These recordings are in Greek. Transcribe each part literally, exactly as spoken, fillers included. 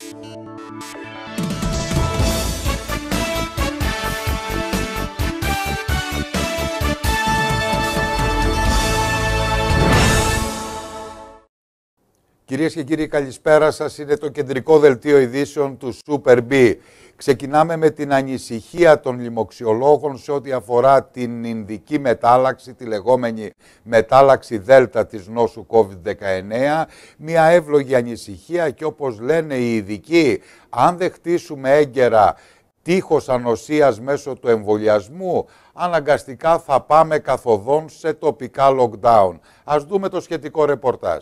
Κυρίες και κύριοι, καλησπέρα σας. Είναι το κεντρικό δελτίο ειδήσεων του Super B. Ξεκινάμε με την ανησυχία των λοιμοξιολόγων σε ό,τι αφορά την Ινδική μετάλλαξη, τη λεγόμενη μετάλλαξη Δέλτα της νόσου κόβιντ δεκαεννέα. Μια εύλογη ανησυχία και όπως λένε οι ειδικοί, αν δεν χτίσουμε έγκαιρα τείχος ανοσίας μέσω του εμβολιασμού, αναγκαστικά θα πάμε καθοδόν σε τοπικά lockdown. Ας δούμε το σχετικό ρεπορτάζ.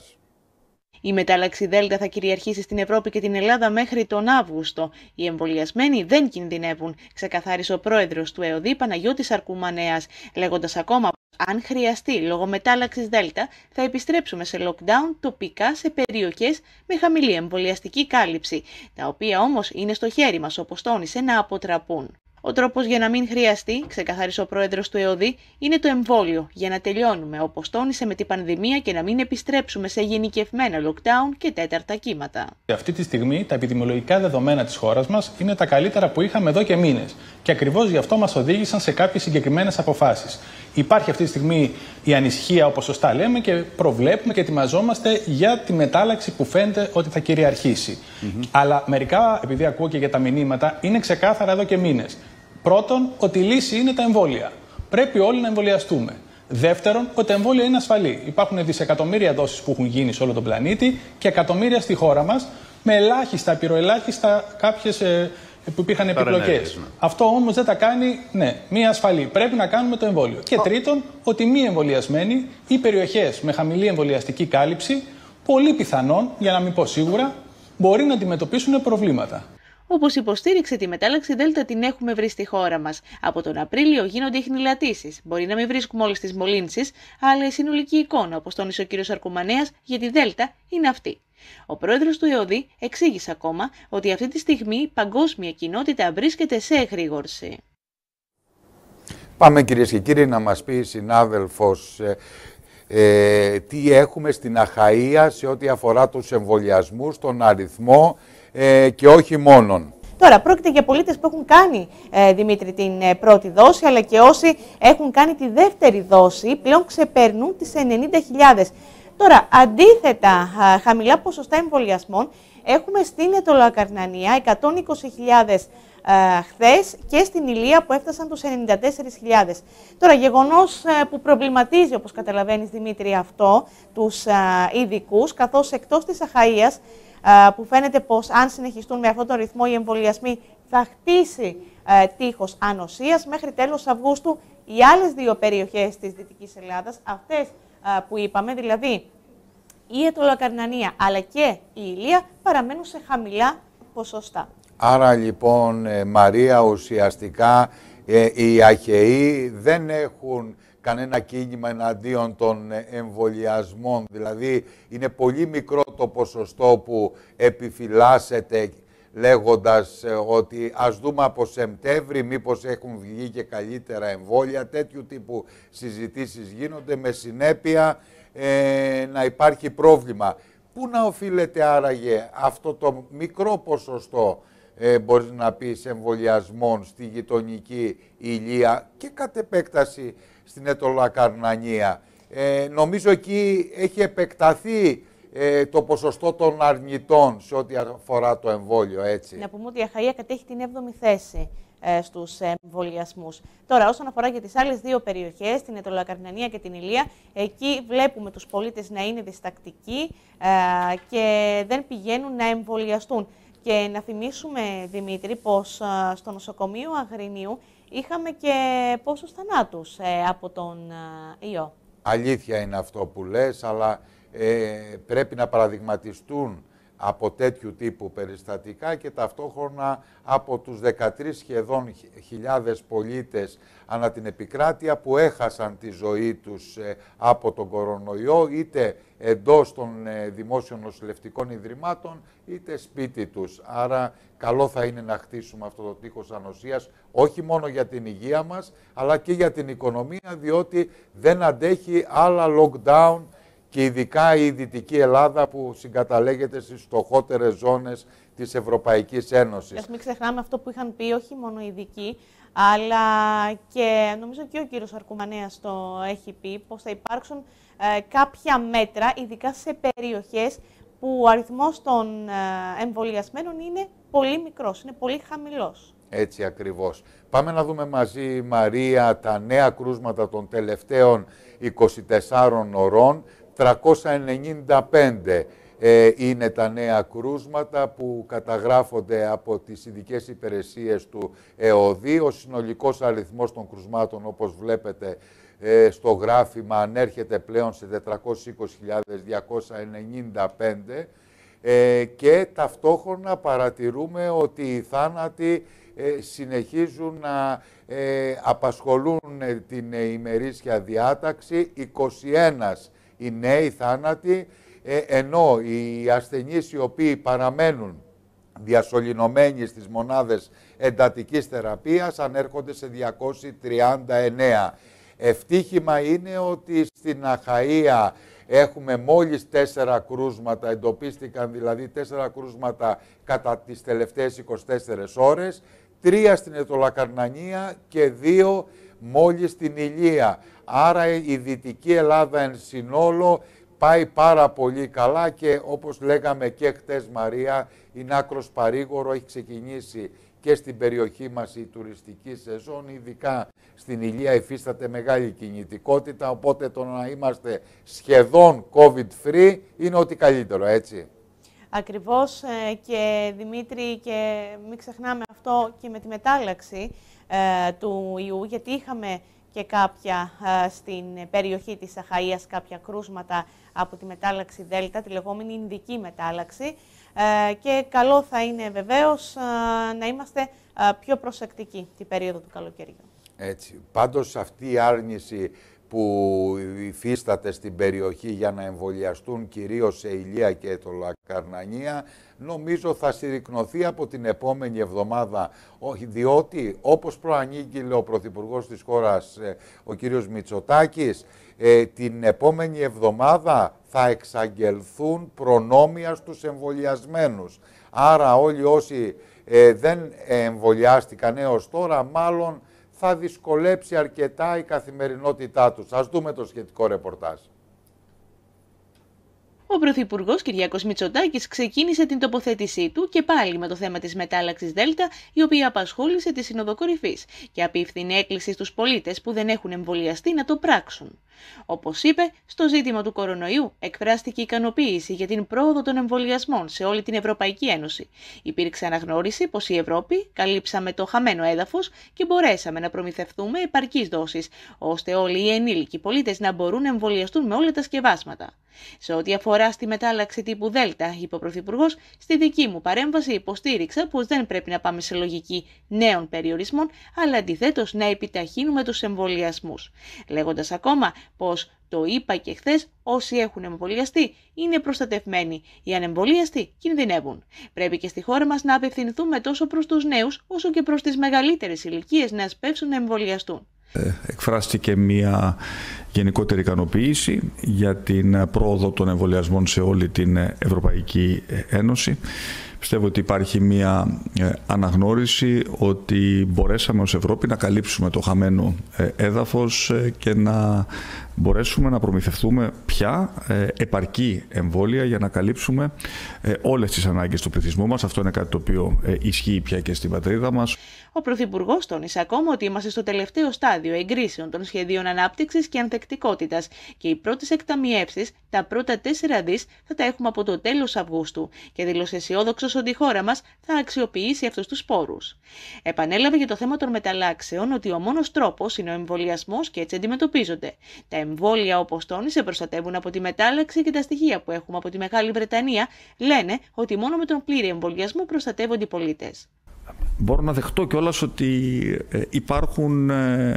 Η μετάλλαξη Δέλτα θα κυριαρχήσει στην Ευρώπη και την Ελλάδα μέχρι τον Αύγουστο. Οι εμβολιασμένοι δεν κινδυνεύουν, ξεκαθάρισε ο πρόεδρος του ΕΟΔΗ Παναγιώτης Αρκουμανέας, λέγοντας ακόμα πως αν χρειαστεί λόγω μετάλλαξης Δέλτα θα επιστρέψουμε σε lockdown τοπικά σε περιοχές με χαμηλή εμβολιαστική κάλυψη, τα οποία όμως είναι στο χέρι μας, όπως τόνισε, να αποτραπούν. Ο τρόπος για να μην χρειαστεί, ξεκαθάρισε ο πρόεδρος του ΕΟΔΗ, είναι το εμβόλιο, για να τελειώνουμε, όπως τόνισε, με την πανδημία και να μην επιστρέψουμε σε γενικευμένα lockdown και τέταρτα κύματα. Αυτή τη στιγμή τα επιδημιολογικά δεδομένα της χώρας μας είναι τα καλύτερα που είχαμε εδώ και μήνες. Και ακριβώς γι' αυτό μας οδήγησαν σε κάποιες συγκεκριμένες αποφάσεις. Υπάρχει αυτή τη στιγμή η ανησυχία, όπως σωστά λέμε, και προβλέπουμε και ετοιμαζόμαστε για τη μετάλλαξη που φαίνεται ότι θα κυριαρχήσει. Mm-hmm. Αλλά μερικά, επειδή ακούω και για τα μηνύματα, είναι ξεκάθαρα εδώ και μήνες. Πρώτον, ότι η λύση είναι τα εμβόλια. Πρέπει όλοι να εμβολιαστούμε. Δεύτερον, ότι τα εμβόλια είναι ασφαλή. Υπάρχουν δισεκατομμύρια δόσεις που έχουν γίνει σε όλο τον πλανήτη και εκατομμύρια στη χώρα μας, με ελάχιστα, πυροελάχιστα κάποιες ε, που υπήρχαν επιπλοκές. Ναι. Αυτό όμως δεν τα κάνει, ναι, μία ασφαλή. Πρέπει να κάνουμε το εμβόλιο. Και τρίτον, ότι μη εμβολιασμένοι ή περιοχές με χαμηλή εμβολιαστική κάλυψη, πολύ πιθανόν, για να μην πω σίγουρα, μπορεί να αντιμετωπίσουν προβλήματα. Όπως υποστήριξε, τη μετάλλαξη Δέλτα την έχουμε βρει στη χώρα μας. Από τον Απρίλιο γίνονται ιχνηλατήσεις. Μπορεί να μην βρίσκουμε όλες τις μολύνσεις, αλλά η συνολική εικόνα, όπως τόνισε ο κ. Αρκουμανέας, για τη Δέλτα είναι αυτή. Ο πρόεδρος του ΕΟΔΗ εξήγησε ακόμα ότι αυτή τη στιγμή η παγκόσμια κοινότητα βρίσκεται σε εγρήγορση. Πάμε, κυρίες και κύριοι, να μας πει η συνάδελφος ε, ε, τι έχουμε στην Αχαΐα σε ό,τι αφορά τους εμβολιασμούς, τον αριθμό ε, και όχι μόνον. Τώρα, πρόκειται για πολίτες που έχουν κάνει, ε, Δημήτρη, την ε, πρώτη δόση, αλλά και όσοι έχουν κάνει τη δεύτερη δόση, πλέον ξεπερνούν τις ενενήντα χιλιάδες. Τώρα, αντίθετα, α, χαμηλά ποσοστά εμβολιασμών έχουμε στην Αιτωλοακαρνανία, εκατόν είκοσι χιλιάδες χθες, και στην Ηλία που έφτασαν τους ενενήντα τέσσερις χιλιάδες. Τώρα, γεγονός α, που προβληματίζει, όπως καταλαβαίνεις, Δημήτρη, αυτό, τους ειδικούς, καθώς εκτός της Αχαΐας, α, που φαίνεται πως αν συνεχιστούν με αυτόν τον ρυθμό οι εμβολιασμοί θα χτίσει α, τείχος ανοσίας, μέχρι τέλος Αυγούστου οι άλλες δύο περιοχές της Δυτικής Ελλάδας, αυτές που είπαμε, δηλαδή η Αιτωλοακαρνανία αλλά και η Ηλία, παραμένουν σε χαμηλά ποσοστά. Άρα λοιπόν, ε, Μαρία, ουσιαστικά ε, οι Αχαιοί δεν έχουν κανένα κίνημα εναντίον των εμβολιασμών. Δηλαδή είναι πολύ μικρό το ποσοστό που επιφυλάσσεται, λέγοντας ε, ότι ας δούμε από Σεπτέμβρη μήπως έχουν βγει και καλύτερα εμβόλια. Τέτοιου τύπου συζητήσεις γίνονται, με συνέπεια ε, να υπάρχει πρόβλημα. Πού να οφείλεται άραγε αυτό το μικρό ποσοστό, ε, μπορείς να πεις, εμβολιασμών στη γειτονική Ηλία και κατ' επέκταση στην Αιτωλοακαρνανία? Ε, νομίζω εκεί έχει επεκταθεί Ε, το ποσοστό των αρνητών σε ό,τι αφορά το εμβόλιο, έτσι. Να πούμε ότι η Αχαΐα κατέχει την έβδομη θέση ε, στους εμβολιασμούς. Τώρα, όσον αφορά και τις άλλες δύο περιοχές, την Αιτωλοακαρνανία και την Ηλία, εκεί βλέπουμε τους πολίτες να είναι διστακτικοί ε, και δεν πηγαίνουν να εμβολιαστούν. Και να θυμίσουμε, Δημήτρη, πως ε, στο νοσοκομείο Αγρινίου είχαμε και πόσους θανάτους ε, από τον ε, ιό. Αλήθεια είναι αυτό που λες, αλλά Ε, πρέπει να παραδειγματιστούν από τέτοιου τύπου περιστατικά και ταυτόχρονα από τους δεκατρείς σχεδόν χιλιάδες πολίτες ανά την επικράτεια που έχασαν τη ζωή τους ε, από τον κορονοϊό, είτε εντός των ε, δημόσιων νοσηλευτικών ιδρυμάτων, είτε σπίτι τους. Άρα καλό θα είναι να χτίσουμε αυτό το τείχος ανοσίας, όχι μόνο για την υγεία μας, αλλά και για την οικονομία, διότι δεν αντέχει άλλα lockdown και ειδικά η Δυτική Ελλάδα που συγκαταλέγεται στις φτωχότερες ζώνες της Ευρωπαϊκής Ένωσης. Ας μην ξεχνάμε αυτό που είχαν πει όχι μόνο οι ειδικοί, αλλά και νομίζω και ο κύριος Αρκουμανέας το έχει πει, πως θα υπάρξουν ε, κάποια μέτρα, ειδικά σε περιοχές που ο αριθμός των ε, εμβολιασμένων είναι πολύ μικρός, είναι πολύ χαμηλός. Έτσι ακριβώς. Πάμε να δούμε μαζί, Μαρία, τα νέα κρούσματα των τελευταίων είκοσι τεσσάρων ωρών. τριακόσια ενενήντα πέντε ε, είναι τα νέα κρούσματα που καταγράφονται από τις ειδικές υπηρεσίες του ΕΟΔΗ. Ο συνολικός αριθμός των κρούσματων, όπως βλέπετε ε, στο γράφημα, ανέρχεται πλέον σε τετρακόσιες είκοσι χιλιάδες διακόσια ενενήντα πέντε ε, και ταυτόχρονα παρατηρούμε ότι οι θάνατοι ε, συνεχίζουν να ε, απασχολούν ε, την ε, ημερήσια διάταξη. είκοσι ένα οι νέοι θάνατοι, ε, ενώ οι ασθενείς οι οποίοι παραμένουν διασωληνωμένοι στις μονάδες εντατικής θεραπείας ανέρχονται σε διακόσιοι τριάντα εννέα. Ευτύχημα είναι ότι στην Αχαΐα έχουμε μόλις τέσσερα κρούσματα, εντοπίστηκαν δηλαδή τέσσερα κρούσματα κατά τις τελευταίες είκοσι τέσσερις ώρες, τρία στην Αιτωλακαρνανία και δύο μόλις στην Ηλία. Άρα η Δυτική Ελλάδα εν συνόλο πάει πάρα πολύ καλά και όπως λέγαμε και χτες, Μαρία, είναι άκρος παρήγορο, έχει ξεκινήσει και στην περιοχή μας η τουριστική σεζόν, ειδικά στην Ηλία υφίσταται μεγάλη κινητικότητα, οπότε το να είμαστε σχεδόν COVID-free είναι ό,τι καλύτερο, έτσι. Ακριβώς και Δημήτρη, και μην ξεχνάμε αυτό και με τη μετάλλαξη ε, του ιού, γιατί είχαμε και κάποια ε, στην περιοχή της Αχαΐας, κάποια κρούσματα από τη μετάλλαξη Δέλτα, τη λεγόμενη Ινδική μετάλλαξη, ε, και καλό θα είναι βεβαίως ε, να είμαστε ε, πιο προσεκτικοί την περίοδο του καλοκαιριού. Έτσι. Πάντως αυτή η άρνηση που υφίσταται στην περιοχή για να εμβολιαστούν κυρίως σε Ηλία και Αιτωλακαρνανία, νομίζω θα συρρικνωθεί από την επόμενη εβδομάδα, διότι όπως προανήγγειλε ο Πρωθυπουργός της χώρας, ο κύριος Μητσοτάκης, την επόμενη εβδομάδα θα εξαγγελθούν προνόμια στους εμβολιασμένους. Άρα όλοι όσοι δεν εμβολιάστηκαν έως τώρα, μάλλον θα δυσκολέψει αρκετά η καθημερινότητά τους. Ας δούμε το σχετικό ρεπορτάζ. Ο Πρωθυπουργός Κυριάκος Μητσοτάκης ξεκίνησε την τοποθέτησή του και πάλι με το θέμα της μετάλλαξης Δέλτα, η οποία απασχόλησε τη Σύνοδο Κορυφής και απίφθινε έκκληση στους πολίτες που δεν έχουν εμβολιαστεί να το πράξουν. Όπως είπε, στο ζήτημα του κορονοϊού εκφράστηκε ικανοποίηση για την πρόοδο των εμβολιασμών σε όλη την Ευρωπαϊκή Ένωση. Υπήρξε αναγνώριση πως η Ευρώπη καλύψαμε το χαμένο έδαφος και μπορέσαμε να προμηθευτούμε επαρκείς δόσεις, ώστε όλοι οι ενήλικοι πολίτες να μπορούν να εμβολιαστούν με όλα τα σκευάσματα. Σε ό,τι αφορά στη μετάλλαξη τύπου Δέλτα, είπε ο Πρωθυπουργός, στη δική μου παρέμβαση υποστήριξα πως δεν πρέπει να πάμε σε λογική νέων περιορισμών, αλλά αντιθέτως να επιταχύνουμε τους εμβολιασμούς. Λέγοντας ακόμα πως, το είπα και χθες, όσοι έχουν εμβολιαστεί είναι προστατευμένοι, οι ανεμβολίαστοι κινδυνεύουν. Πρέπει και στη χώρα μας να απευθυνθούμε τόσο προς τους νέους, όσο και προς τις μεγαλύτερες ηλικίες να σπεύσουν να εμβολιαστούν. Εκφράστηκε μια γενικότερη ικανοποίηση για την πρόοδο των εμβολιασμών σε όλη την Ευρωπαϊκή Ένωση. Πιστεύω ότι υπάρχει μια αναγνώριση ότι μπορέσαμε ως Ευρώπη να καλύψουμε το χαμένο έδαφος και να μπορέσουμε να προμηθευτούμε πια επαρκή εμβόλια για να καλύψουμε όλες τις ανάγκες του πληθυσμού μας. Αυτό είναι κάτι το οποίο ισχύει πια και στην πατρίδα μας. Ο Πρωθυπουργός τόνισε ακόμα ότι είμαστε στο τελευταίο στάδιο εγκρίσεων των σχεδίων ανάπτυξης και ανθεκτικότητας και οι πρώτες εκταμιεύσεις, τα πρώτα τέσσερα δις, θα τα έχουμε από το τέλος Αυγούστου και δήλωσε αισιόδοξος ότι η χώρα μας θα αξιοποιήσει αυτούς τους πόρους. Επανέλαβε για το θέμα των μεταλλάξεων ότι ο μόνος τρόπος είναι ο εμβολιασμός και έτσι αντιμετωπίζονται. Τα εμβόλια, όπως τόνισε, προστατεύουν από τη μετάλλαξη και τα στοιχεία που έχουμε από τη Μεγάλη Βρετανία λένε ότι μόνο με τον πλήρη εμβολιασμό προστατεύονται οι πολίτες. Μπορώ να δεχτώ κιόλας ότι υπάρχουν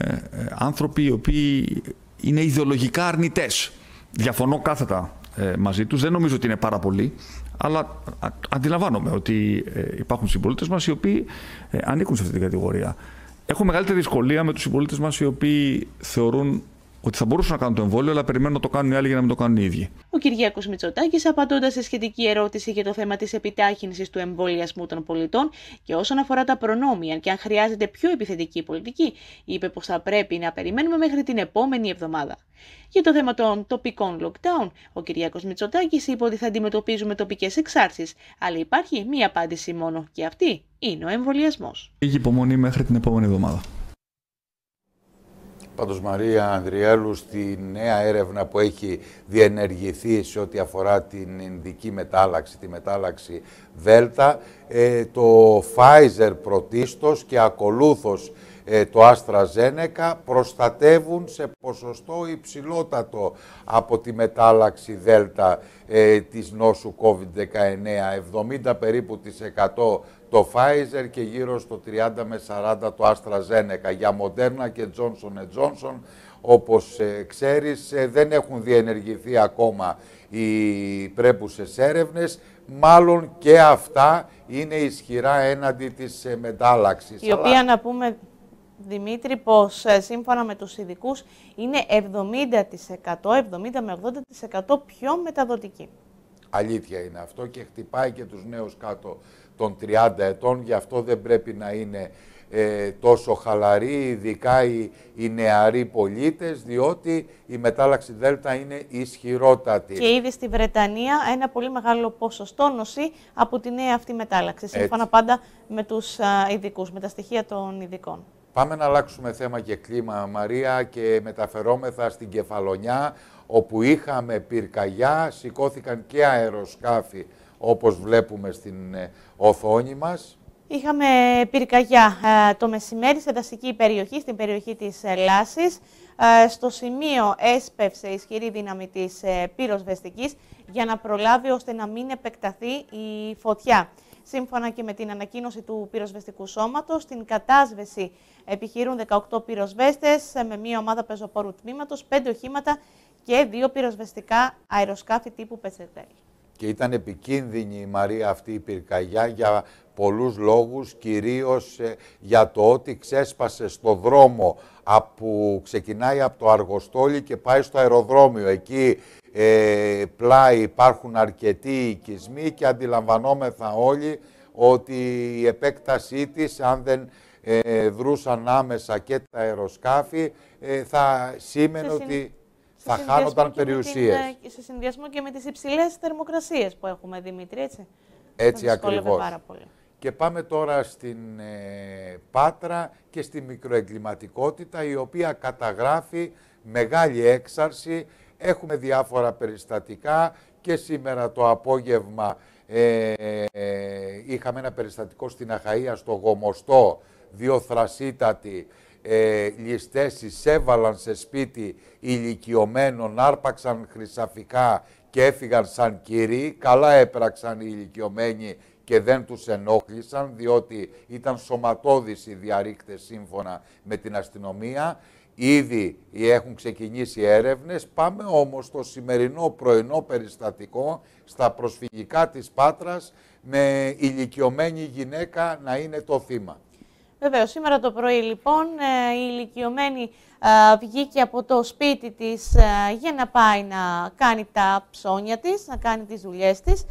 άνθρωποι οι οποίοι είναι ιδεολογικά αρνητές. Διαφωνώ κάθετα μαζί τους, δεν νομίζω ότι είναι πάρα πολλοί, αλλά αντιλαμβάνομαι ότι υπάρχουν συμπολίτες μας οι οποίοι ανήκουν σε αυτή την κατηγορία. Έχω μεγαλύτερη δυσκολία με τους συμπολίτες μας οι οποίοι θεωρούν ότι θα μπορούσαν να κάνουν το εμβόλιο, αλλά περιμένουν να το κάνουν οι άλλοι για να μην το κάνουν οι ίδιοι. Ο Κυριάκος Μητσοτάκης, απαντώντας σε σχετική ερώτηση για το θέμα της επιτάχυνσης του εμβολιασμού των πολιτών και όσον αφορά τα προνόμια και αν χρειάζεται πιο επιθετική πολιτική, είπε πως θα πρέπει να περιμένουμε μέχρι την επόμενη εβδομάδα. Για το θέμα των τοπικών lockdown, ο Κυριάκος Μητσοτάκης είπε ότι θα αντιμετωπίζουμε τοπικές εξάρσεις, αλλά υπάρχει μία απάντηση μόνο και αυτή είναι ο εμβολιασμός. Λίγη υπομονή μέχρι την επόμενη εβδομάδα. Πάντως, Μαρία Ανδριέλου, στη νέα έρευνα που έχει διενεργηθεί σε ό,τι αφορά την ινδική μετάλλαξη, τη μετάλλαξη Δέλτα, ε, το Pfizer πρωτίστως και ακολούθως ε, το AstraZeneca προστατεύουν σε ποσοστό υψηλότατο από τη μετάλλαξη Δέλτα ε, της νόσου κόβιντ δεκαεννέα, εβδομήντα περίπου της εκατό το Pfizer και γύρω στο τριάντα με σαράντα το AstraZeneca. Για Moderna και Johnson εντ Johnson, όπως ε, ξέρεις, ε, δεν έχουν διενεργηθεί ακόμα οι πρέπουσες έρευνες. Μάλλον και αυτά είναι ισχυρά έναντι της ε, μετάλλαξης. Η οποία, να πούμε, Δημήτρη, πως ε, σύμφωνα με τους ειδικούς είναι εβδομήντα τοις εκατό, εβδομήντα με ογδόντα τοις εκατό πιο μεταδοτική. Αλήθεια είναι αυτό και χτυπάει και τους νέους κάτω των τριάντα ετών, γι' αυτό δεν πρέπει να είναι ε, τόσο χαλαροί, ειδικά οι, οι νεαροί πολίτες, διότι η μετάλλαξη Δέλτα είναι ισχυρότατη. Και ήδη στη Βρετανία ένα πολύ μεγάλο ποσοστό νοσεί από τη νέα αυτή μετάλλαξη, σύμφωνα πάντα με τους ειδικούς, με τα στοιχεία των ειδικών. Πάμε να αλλάξουμε θέμα και κλίμα, Μαρία, και μεταφερόμεθα στην Κεφαλονιά, όπου είχαμε πυρκαγιά, σηκώθηκαν και αεροσκάφη, όπως βλέπουμε στην ε, οθόνη μας. Είχαμε πυρκαγιά ε, το μεσημέρι σε δασική περιοχή, στην περιοχή της ε, Λάσης. Ε, στο σημείο έσπευσε ισχυρή δύναμη της ε, πυροσβεστικής για να προλάβει ώστε να μην επεκταθεί η φωτιά. Σύμφωνα και με την ανακοίνωση του πυροσβεστικού σώματος, στην κατάσβεση επιχειρούν δεκαοκτώ πυροσβέστες με μία ομάδα πεζοπόρου τμήματος, πέντε οχήματα και δύο πυροσβεστικά αεροσκάφη τύπου Πετσετέλ. Και ήταν επικίνδυνη η Μαρία αυτή η πυρκαγιά για πολλούς λόγους, κυρίως ε, για το ότι ξέσπασε στο δρόμο που ξεκινάει από το Αργοστόλι και πάει στο αεροδρόμιο. Εκεί ε, πλάι υπάρχουν αρκετοί οικισμοί και αντιλαμβανόμεθα όλοι ότι η επέκτασή της, αν δεν ε, δρούσαν άμεσα και τα αεροσκάφη, ε, θα σήμαινε σε ότι θα χάνονταν περιουσίες. Την, σε συνδυασμό και με τις υψηλές θερμοκρασίες που έχουμε, Δημήτρη, έτσι. Έτσι ακριβώς. Πάρα πολύ. Και πάμε τώρα στην ε, Πάτρα και στη μικροεγκληματικότητα, η οποία καταγράφει μεγάλη έξαρση. Έχουμε διάφορα περιστατικά και σήμερα το απόγευμα ε, ε, είχαμε ένα περιστατικό στην Αχαΐα, στο Γομοστό, δύο θρασίτατοι ε, ληστές εισέβαλαν σε σπίτι ηλικιωμένων, άρπαξαν χρυσαφικά και έφυγαν σαν κύριοι. Καλά έπραξαν οι ηλικιωμένοι και δεν τους ενόχλησαν, διότι ήταν σωματώδεις οι διαρρήκτες σύμφωνα με την αστυνομία. Ήδη έχουν ξεκινήσει έρευνες. Πάμε όμως στο σημερινό πρωινό περιστατικό στα προσφυγικά της Πάτρας, με ηλικιωμένη γυναίκα να είναι το θύμα. Βεβαίως, σήμερα το πρωί λοιπόν η ηλικιωμένη βγήκε από το σπίτι της για να πάει να κάνει τα ψώνια της, να κάνει τις δουλειές της.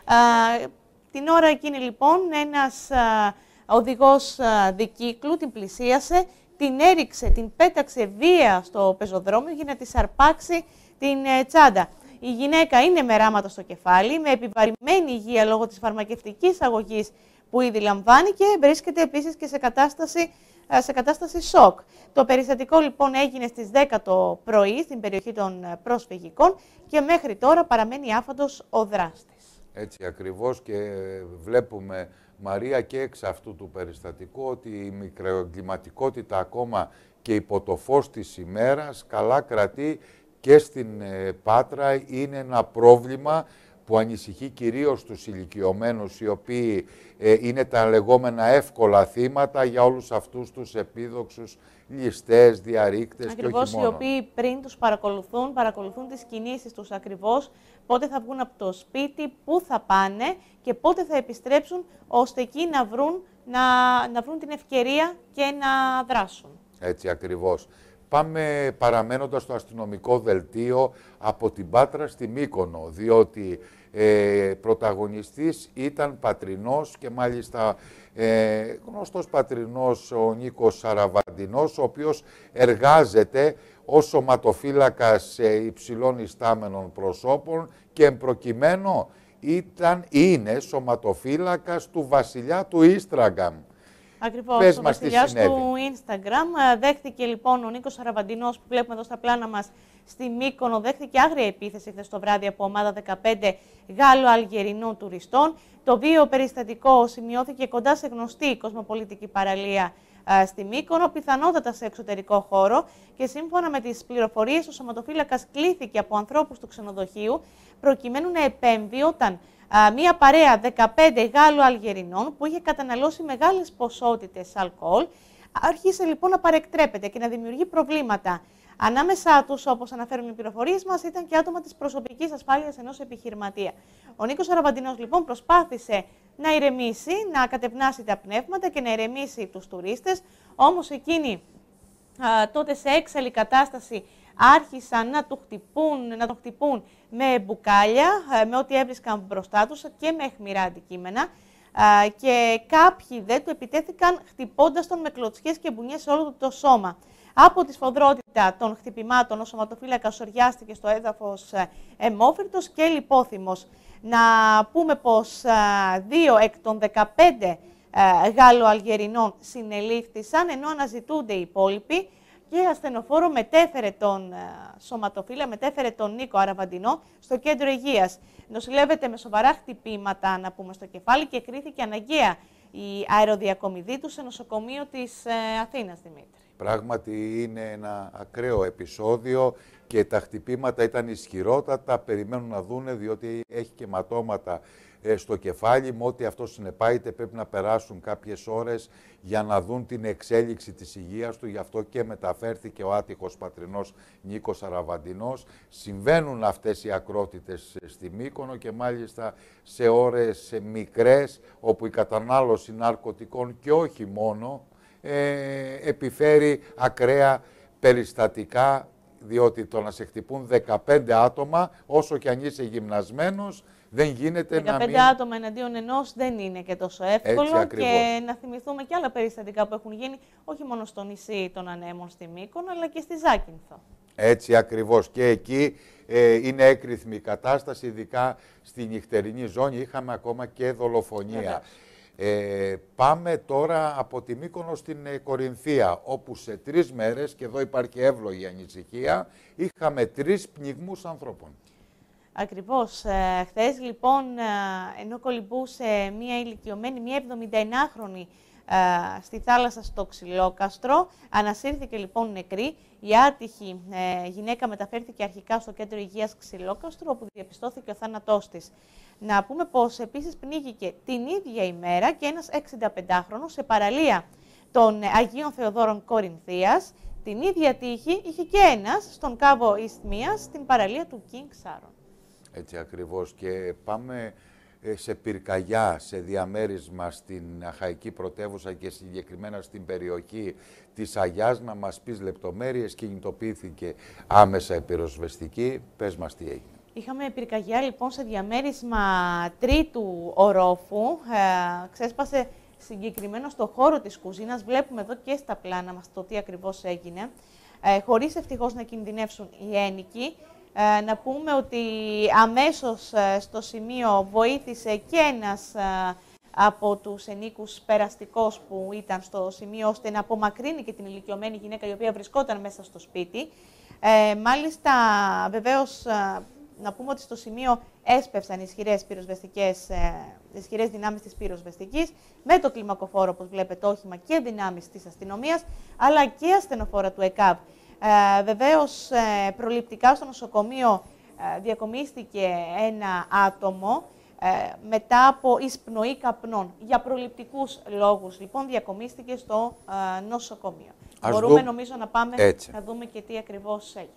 Την ώρα εκείνη λοιπόν ένας οδηγός δικύκλου την πλησίασε, την έριξε, την πέταξε βία στο πεζοδρόμιο για να της αρπάξει την τσάντα. Η γυναίκα είναι με ράματα στο κεφάλι, με επιβαρημένη υγεία λόγω της φαρμακευτικής αγωγής που ήδη λαμβάνει και βρίσκεται επίσης και σε κατάσταση, σε κατάσταση σοκ. Το περιστατικό λοιπόν έγινε στις δέκα το πρωί στην περιοχή των προσφυγικών και μέχρι τώρα παραμένει άφαντος ο δράστης. Έτσι ακριβώς, και βλέπουμε, Μαρία, και εξ αυτού του περιστατικού ότι η μικροεγκληματικότητα ακόμα και υπό το φως της ημέρας καλά κρατεί και στην ε, Πάτρα. Είναι ένα πρόβλημα που ανησυχεί κυρίως τους ηλικιωμένους, οι οποίοι ε, είναι τα λεγόμενα εύκολα θύματα για όλους αυτούς τους επίδοξους ληστές, διαρρήκτες. Ακριβώς, και όχι μόνο. Οι οποίοι πριν τους παρακολουθούν, παρακολουθούν τις κινήσεις τους ακριβώς, πότε θα βγουν από το σπίτι, πού θα πάνε και πότε θα επιστρέψουν, ώστε εκεί να βρουν, να, να βρουν την ευκαιρία και να δράσουν. Έτσι ακριβώς. πάμε παραμένοντας στο αστυνομικό δελτίο από την Πάτρα στη Μύκονο, διότι ε, πρωταγωνιστής ήταν πατρινός και μάλιστα ε, γνωστός πατρινός ο Νίκος Σαραβαντινός, ο οποίος εργάζεται ως σωματοφύλακας υψηλών ιστάμενων προσώπων και εμπροκειμένου ήταν, είναι σωματοφύλακας του βασιλιά του Ίστραγκαμ. Ακριβώς, ο βασιλιάς του Instagram δέχτηκε λοιπόν ο Νίκος Σαραβαντινός, που βλέπουμε εδώ στα πλάνα μας στη Μύκονο, δέχτηκε άγρια επίθεση χθες το βράδυ από ομάδα δεκαπέντε Γάλλο-Αλγερινών τουριστών. Το βίαιο περιστατικό σημειώθηκε κοντά σε γνωστή κοσμοπολιτική παραλία α, στη Μύκονο, πιθανότατα σε εξωτερικό χώρο, και σύμφωνα με τις πληροφορίες ο σωματοφύλακας κλήθηκε από ανθρώπους του ξενοδοχείου προκειμένου να επέμβει όταν μία παρέα δεκαπέντε Γάλλο-Αλγερινών που είχε καταναλώσει μεγάλες ποσότητες αλκοόλ άρχισε λοιπόν να παρεκτρέπεται και να δημιουργεί προβλήματα. Ανάμεσά τους, όπως αναφέρουν οι πληροφορίες μας, ήταν και άτομα της προσωπικής ασφάλειας ενός επιχειρηματία. Ο Νίκος Σαραβαντινός λοιπόν προσπάθησε να ηρεμήσει, να κατευνάσει τα πνεύματα και να ηρεμήσει τους τουρίστες, όμως εκείνοι α, τότε σε έξαλλη κατάσταση άρχισαν να, του χτυπούν, να τον χτυπούν με μπουκάλια, με ό,τι έβρισκαν μπροστά τους και με αιχμηρά αντικείμενα, και κάποιοι δεν του επιτέθηκαν χτυπώντας τον με κλωτσιές και μπουνιές σε όλο το σώμα. Από τη σφοδρότητα των χτυπημάτων ο σωματοφύλακας σωριάστηκε στο έδαφος αιμόφυρτος και λιπόθυμος. Να πούμε πως δύο εκ των δεκαπέντε Γάλλο-Αλγερινών συνελήφθησαν, ενώ αναζητούνται οι υπόλοιποι, και ασθενοφόρο μετέφερε τον σωματοφύλακα, μετέφερε τον Νίκο Αραβαντινό στο κέντρο υγείας. Νοσηλεύεται με σοβαρά χτυπήματα, να πούμε, στο κεφάλι και κρίθηκε αναγκαία η αεροδιακομιδή του σε νοσοκομείο της ε, Αθήνας, Δημήτρη. Πράγματι είναι ένα ακραίο επεισόδιο και τα χτυπήματα ήταν ισχυρότατα, περιμένουν να δούνε, διότι έχει και ματώματα στο κεφάλι. Με ό,τι αυτό συνεπάγεται πρέπει να περάσουν κάποιες ώρες για να δουν την εξέλιξη της υγείας του. Γι' αυτό και μεταφέρθηκε ο άτυχος πατρινός Νίκος Σαραβαντινός. Συμβαίνουν αυτές οι ακρότητες στη Μύκονο και μάλιστα σε ώρες μικρές, όπου η κατανάλωση ναρκωτικών και όχι μόνο ε, επιφέρει ακραία περιστατικά, διότι το να σε χτυπούν δεκαπέντε άτομα, όσο και αν είσαι γυμνασμένος, δεν γίνεται δεκαπέντε να μην... άτομα εναντίον ενός δεν είναι και τόσο εύκολο, και να θυμηθούμε και άλλα περιστατικά που έχουν γίνει όχι μόνο στο νησί των Ανέμων στη Μύκονο, αλλά και στη Ζάκυνθο. Έτσι ακριβώς. Και εκεί ε, είναι έκρηθμη η κατάσταση, ειδικά στη νυχτερινή ζώνη. Είχαμε ακόμα και δολοφονία. Ε, πάμε τώρα από τη Μύκονο στην ε, Κορινθία, όπου σε τρεις μέρες, και εδώ υπάρχει εύλογη ανησυχία, είχαμε τρεις πνιγμούς ανθρώπων. Ακριβώς. Ε, χθες λοιπόν, ε, ενώ κολυμπούσε μια ηλικιωμένη, μια εβδομηνταενάχρονη ε, στη θάλασσα στο Ξυλόκαστρο, ανασύρθηκε λοιπόν νεκρή. Η άτυχη ε, γυναίκα μεταφέρθηκε αρχικά στο κέντρο υγείας Ξυλόκαστρο, όπου διαπιστώθηκε ο θάνατός της. Να πούμε πως επίσης πνίγηκε την ίδια ημέρα και ένας εξηνταπεντάχρονος σε παραλία των Αγίων Θεοδόρων Κορινθίας. Την ίδια τύχη είχε και ένας στον κάβο Ισθμίας, στην παραλία του King Saron. Έτσι ακριβώς. Και πάμε σε πυρκαγιά, σε διαμέρισμα στην Αχαϊκή Πρωτεύουσα και συγκεκριμένα στην περιοχή της Αγιάς. Να μας πεις λεπτομέρειες. Κινητοποιήθηκε άμεσα η πυροσβεστική. Πες μας τι έγινε. Είχαμε πυρκαγιά λοιπόν σε διαμέρισμα τρίτου ορόφου. Ε, ξέσπασε συγκεκριμένο στο χώρο της κουζίνας. Βλέπουμε εδώ και στα πλάνα μας το τι ακριβώς έγινε. Ε, χωρίς ευτυχώς να κινδυνεύσουν οι ένοικοι. Ε, να πούμε ότι αμέσως ε, στο σημείο βοήθησε και ένας ε, από τους ενίκους περαστικός που ήταν στο σημείο, ώστε να απομακρύνει και την ηλικιωμένη γυναίκα η οποία βρισκόταν μέσα στο σπίτι. Ε, μάλιστα, βεβαίως, ε, να πούμε ότι στο σημείο έσπευσαν ισχυρές πυροσβεστικές, ε, ισχυρές δυνάμεις της πυροσβεστικής, με το κλιμακοφόρο, όπως βλέπετε, όχημα και δυνάμεις της αστυνομίας, αλλά και ασθενοφόρα του ΕΚΑΒ. Ε, βεβαίως, ε, προληπτικά στο νοσοκομείο ε, διακομίστηκε ένα άτομο ε, μετά από εισπνοή καπνών. Για προληπτικούς λόγους, λοιπόν, διακομίστηκε στο ε, νοσοκομείο. Ας Μπορούμε, δω... νομίζω, να πάμε Έτσι. να δούμε και τι ακριβώς έγινε.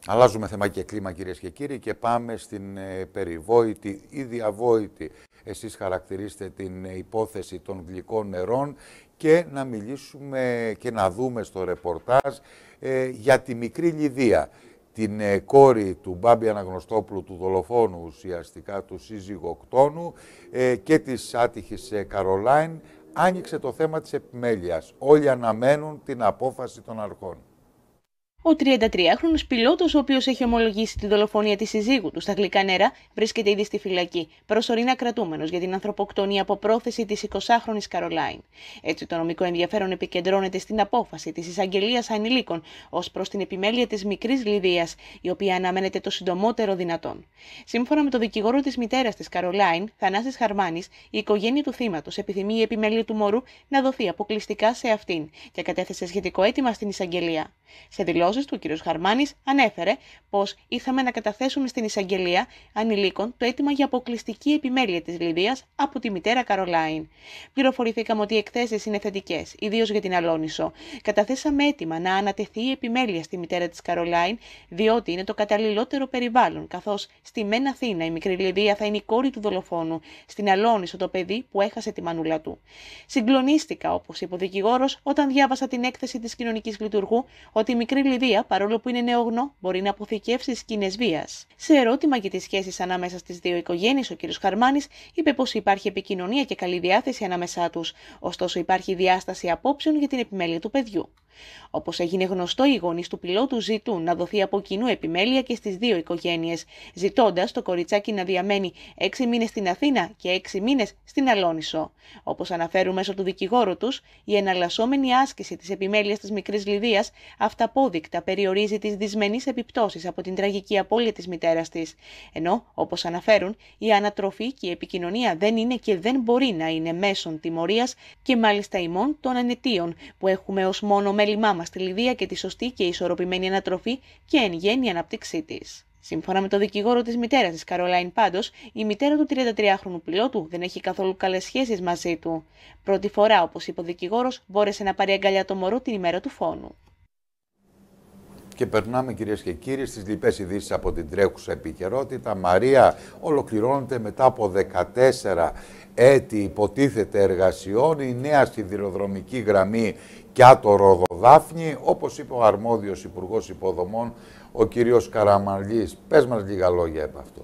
Αλλάζουμε θέμα και κλίμα, κυρίες και κύριοι, και πάμε στην ε, περιβόητη ή διαβόητη, εσείς χαρακτηρίστε την ε, υπόθεση των γλυκών νερών, και να μιλήσουμε και να δούμε στο ρεπορτάζ ε, για τη μικρή Λιδία, την ε, κόρη του Μπάμπη Αναγνωστόπουλου, του δολοφόνου ουσιαστικά, του σύζυγοκτόνου ε, και της άτυχης ε, Καρολάιν. Άνοιξε το θέμα της επιμέλειας. Όλοι αναμένουν την απόφαση των αρχών. Ο τριαντατριάχρονος πιλότος, ο οποίος έχει ομολογήσει τη δολοφονία της συζύγου του στα γλυκά νερά, βρίσκεται ήδη στη φυλακή, προσωρινά κρατούμενος για την ανθρωποκτονία από πρόθεση της εικοσάχρονης Καρολάιν. Έτσι, το νομικό ενδιαφέρον επικεντρώνεται στην απόφαση της εισαγγελίας ανηλίκων ως προς την επιμέλεια της μικρής Λιδίας, η οποία αναμένεται το συντομότερο δυνατόν. Σύμφωνα με το δικηγόρο της μητέρας της Καρολάιν, Θανάσης Χαρμάνης, η οικογένεια του θύματος επιθυμεί η επιμέλεια του μωρού να δοθεί αποκλειστικά σε αυτήν και κατέθεσε σχετικό αίτημα στην εισαγγελία. Σε δηλώσεις του, ο κ. Χαρμάνης ανέφερε πως ήρθαμε να καταθέσουμε στην εισαγγελία ανηλίκων το αίτημα για αποκλειστική επιμέλεια της Λιδίας από τη μητέρα Καρολάιν. Πληροφορηθήκαμε ότι οι εκθέσεις είναι θετικές, ιδίως για την Αλόνισο. Καταθέσαμε αίτημα να ανατεθεί η επιμέλεια στη μητέρα της Καρολάιν, διότι είναι το καταλληλότερο περιβάλλον, καθώς στη Μεν Αθήνα η μικρή Λιδία θα είναι η κόρη του δολοφόνου, στην Αλόνισο το παιδί που έχασε τη μανούλα του. Συγκλονίστηκα, όπως είπε ο δικηγόρος, όταν διάβασα την έκθεση της κοινωνικής λειτουργού, ότι η μικρή Λιδία, παρόλο που είναι νεογνώ, μπορεί να αποθηκεύσει σκηνές βίας. Σε ερώτημα για τις σχέσεις ανάμεσα στις δύο οικογένειες, ο κ. Χαρμάνης είπε πως υπάρχει επικοινωνία και καλή διάθεση ανάμεσά τους, ωστόσο υπάρχει διάσταση απόψεων για την επιμέλεια του παιδιού. Όπως έγινε γνωστό, οι γονείς του πιλότου ζητούν να δοθεί από κοινού επιμέλεια και στις δύο οικογένειες, ζητώντας το κοριτσάκι να διαμένει έξι μήνες στην Αθήνα και έξι μήνες στην Αλόνισο. Όπως αναφέρουν μέσω του δικηγόρου τους, η εναλλασσόμενη άσκηση της επιμέλειας της μικρής Λιδίας αυταπόδεικτα περιορίζει τις δυσμενείς επιπτώσεις από την τραγική απώλεια της μητέρας της. Ενώ, όπως αναφέρουν, η ανατροφή και η επικοινωνία δεν είναι και δεν μπορεί να είναι μέσον τιμωρίας και μάλιστα ημών των ανετίων που έχουμε ως μόνο μέλημά μας στη Λιδία και τη σωστή και ισορροπημένη ανατροφή και εν γέννη ανάπτυξή της. Σύμφωνα με το δικηγόρο της μητέρας της Καρολάιν, πάντως, η μητέρα του τριαντατριάχρονου πιλότου δεν έχει καθόλου καλές σχέσεις μαζί του. Πρώτη φορά, όπως είπε ο δικηγόρος, μπόρεσε να πάρει αγκαλιά το μωρό την ημέρα του φόνου. Και περνάμε, κυρίες και κύριοι, στις λοιπές ειδήσεις από την τρέχουσα επικαιρότητα. Μαρία, ολοκληρώνεται μετά από δεκατέσσερα έτη υποτίθεται εργασιών η νέα σιδηροδρομική γραμμή Κιάτο Ροδοδάφνη, όπως είπε ο αρμόδιος Υπουργός Υποδομών, ο κύριος Καραμανλής. Πες μας λίγα λόγια επ' αυτό.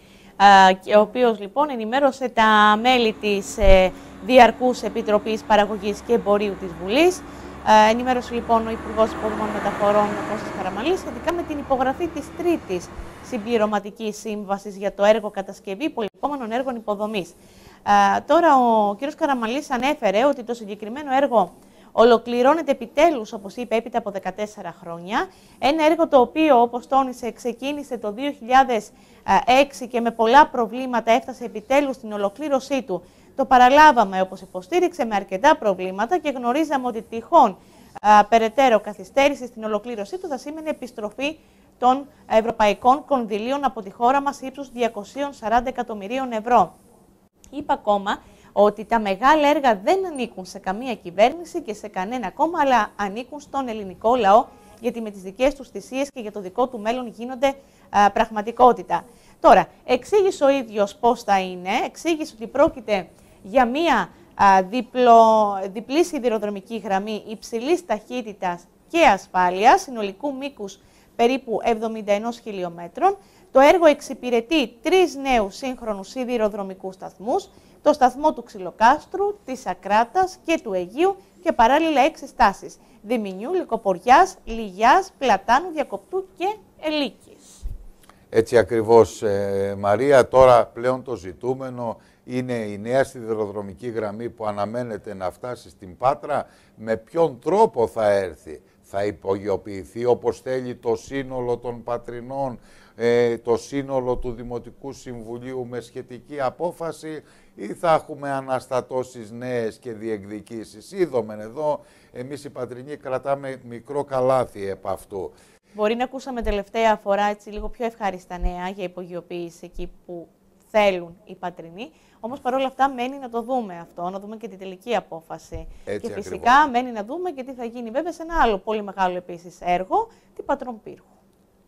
Ο οποίος λοιπόν ενημέρωσε τα μέλη της ε, Διαρκούς Επιτροπής Παραγωγής και Εμπορίου της Βουλής. Ε, ενημέρωσε λοιπόν ο Υπουργός Υποδομών Μεταφορών, ο Κώστας Καραμανλής, σχετικά με την υπογραφή της τρίτης συμπληρωματικής σύμβασης για το έργο κατασκευή πολυπόμενων έργων υποδομής. Ε, τώρα ο κ. Καραμανλής ανέφερε ότι το συγκεκριμένο έργο ολοκληρώνεται επιτέλους, όπως είπε, έπειτα από δεκατέσσερα χρόνια. Ένα έργο το οποίο, όπως τόνισε, ξεκίνησε το δύο χιλιάδες έξι και με πολλά προβλήματα έφτασε επιτέλους στην ολοκλήρωσή του. Το παραλάβαμε, όπως υποστήριξε, με αρκετά προβλήματα και γνωρίζαμε ότι τυχόν α, περαιτέρω καθυστέρηση στην ολοκλήρωσή του θα σήμαινε επιστροφή των ευρωπαϊκών κονδυλίων από τη χώρα μας ύψους διακόσια σαράντα εκατομμυρίων ευρώ. Είπα ακόμα ότι τα μεγάλα έργα δεν ανήκουν σε καμία κυβέρνηση και σε κανένα κόμμα, αλλά ανήκουν στον ελληνικό λαό, γιατί με τις δικές τους θυσίες και για το δικό του μέλλον γίνονται α, πραγματικότητα. Τώρα, εξήγησε ο ίδιος πώς θα είναι, εξήγησε ότι πρόκειται για μία α, διπλο, διπλή σιδηροδρομική γραμμή υψηλής ταχύτητας και ασφάλειας, συνολικού μήκους περίπου εβδομήντα ένα χιλιόμετρων. Το έργο εξυπηρετεί τρεις νέους σύγχρονους σιδηροδρομικούς σταθμούς, το σταθμό του Ξυλοκάστρου, της Ακράτας και του Αιγείου και παράλληλα έξι στάσεις: Διμηνιού, Λυκοποριάς, Λυγιάς, Πλατάνου, Διακοπτού και Ελίκης. Έτσι ακριβώς, ε, Μαρία. Τώρα πλέον το ζητούμενο είναι η νέα σιδηροδρομική γραμμή που αναμένεται να φτάσει στην Πάτρα. Με ποιον τρόπο θα έρθει? Θα υπογειοποιηθεί όπως θέλει το σύνολο των πατρινών, ε, το σύνολο του Δημοτικού Συμβουλίου με σχετική απόφαση, ή θα έχουμε αναστατώσεις νέες και διεκδικήσεις? Είδομεν εδώ, εμείς οι πατρινοί κρατάμε μικρό καλάθι επ' αυτού. Μπορεί να ακούσαμε τελευταία φορά έτσι λίγο πιο ευχάριστα νέα για υπογειοποίηση εκεί που θέλουν οι πατρινοί. Όμως παρόλα αυτά μένει να το δούμε αυτό, να δούμε και την τελική απόφαση. Έτσι και φυσικά ακριβώς. μένει να δούμε και τι θα γίνει βέβαια σε ένα άλλο πολύ μεγάλο επίσης έργο, την Πατρών Πύργου.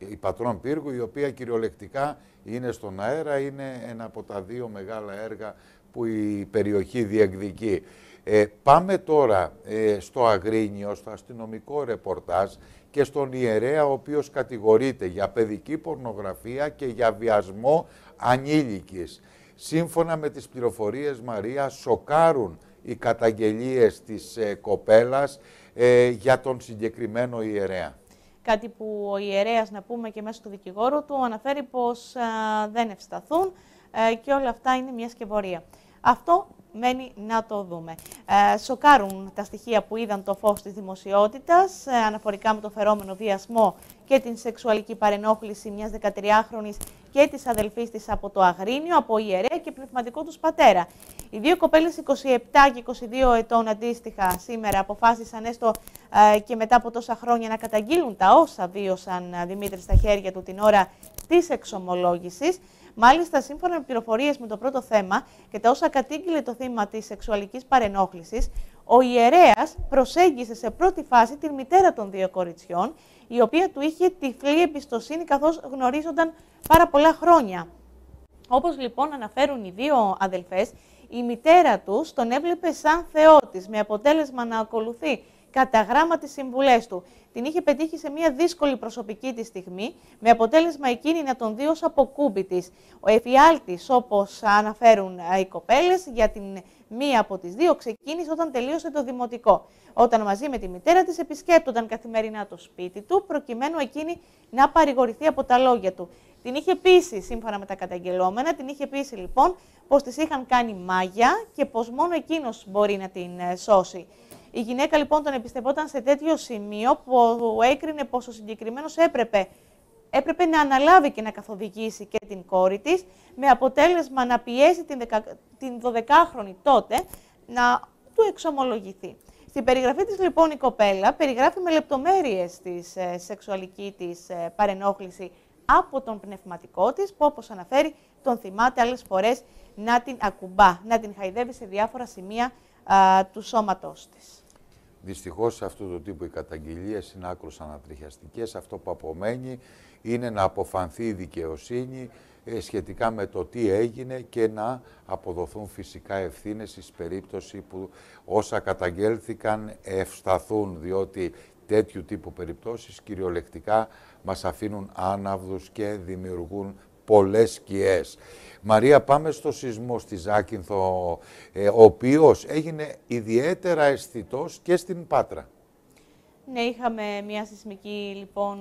η Πατρών Πύργου, η οποία κυριολεκτικά είναι στον αέρα, είναι ένα από τα δύο μεγάλα έργα που η περιοχή διεκδικεί. Ε, πάμε τώρα ε, στο Αγρίνιο, στο αστυνομικό ρεπορτάζ και στον ιερέα, ο οποίος κατηγορείται για παιδική πορνογραφία και για βιασμό ανήλικης. Σύμφωνα με τις πληροφορίες, Μαρία, σοκάρουν οι καταγγελίες της ε, κοπέλας ε, για τον συγκεκριμένο ιερέα. Κάτι που ο ιερέας, να πούμε και μέσω του δικηγόρου του, αναφέρει πως α, δεν ευσταθούν ε, και όλα αυτά είναι μια σκευωρία. Αυτό μένει να το δούμε. Ε, σοκάρουν τα στοιχεία που είδαν το φως της δημοσιότητας ε, αναφορικά με το φερόμενο βιασμό και την σεξουαλική παρενόχληση μιας δεκατριάχρονης και της αδελφής της από το Αγρίνιο, από ιερέα και πνευματικό τους πατέρα. Οι δύο κοπέλες είκοσι επτά και είκοσι δύο ετών αντίστοιχα σήμερα αποφάσισαν έστω ε, και μετά από τόσα χρόνια να καταγγείλουν τα όσα βίωσαν Δημήτρη στα χέρια του την ώρα της εξομολόγησης. Μάλιστα, σύμφωνα με πληροφορίες με το πρώτο θέμα και τα όσα κατήγγειλε το θύμα της σεξουαλικής παρενόχλησης, ο ιερέας προσέγγισε σε πρώτη φάση την μητέρα των δύο κοριτσιών, η οποία του είχε τυφλή εμπιστοσύνη καθώς γνωρίζονταν πάρα πολλά χρόνια. Όπως λοιπόν αναφέρουν οι δύο αδελφές, η μητέρα τους τον έβλεπε σαν θεό της, με αποτέλεσμα να ακολουθεί κατά γράμμα τις συμβουλές του. Την είχε πετύχει σε μια δύσκολη προσωπική της στιγμή, με αποτέλεσμα εκείνη να τον δει ως αποκούμπη της. Ο εφιάλτης, όπως αναφέρουν οι κοπέλες, για την μία από τις δύο ξεκίνησε όταν τελείωσε το δημοτικό, όταν μαζί με τη μητέρα της επισκέπτονταν καθημερινά το σπίτι του, προκειμένου εκείνη να παρηγορηθεί από τα λόγια του. Την είχε πείσει, σύμφωνα με τα καταγγελόμενα, την είχε πείσει λοιπόν πως της είχαν κάνει μάγια και πως μόνο εκείνος μπορεί να την σώσει. Η γυναίκα λοιπόν τον εμπιστευόταν σε τέτοιο σημείο που έκρινε πως ο συγκεκριμένος έπρεπε, έπρεπε να αναλάβει και να καθοδηγήσει και την κόρη της, με αποτέλεσμα να πιέσει την, δεκα, την δωδεκάχρονη τότε να του εξομολογηθεί. Στην περιγραφή της λοιπόν η κοπέλα περιγράφει με λεπτομέρειες τη ε, σεξουαλική της ε, παρενόχληση από τον πνευματικό της, που όπως αναφέρει τον θυμάται άλλες φορές να την ακουμπά, να την χαϊδεύει σε διάφορα σημεία α, του σώματός της. Δυστυχώς σε αυτού του τύπου οι καταγγελίες είναι άκρως ανατριχιαστικές. Αυτό που απομένει είναι να αποφανθεί η δικαιοσύνη ε, σχετικά με το τι έγινε και να αποδοθούν φυσικά ευθύνες στην περίπτωση που όσα καταγγέλθηκαν ευσταθούν, διότι τέτοιου τύπου περιπτώσεις κυριολεκτικά μας αφήνουν άναυδους και δημιουργούν πολλές σκιές. Μαρία, πάμε στο σεισμό στη Ζάκυνθο, ε, ο οποίος έγινε ιδιαίτερα αισθητός και στην Πάτρα. Ναι, είχαμε μια σεισμική λοιπόν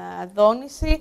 δόνηση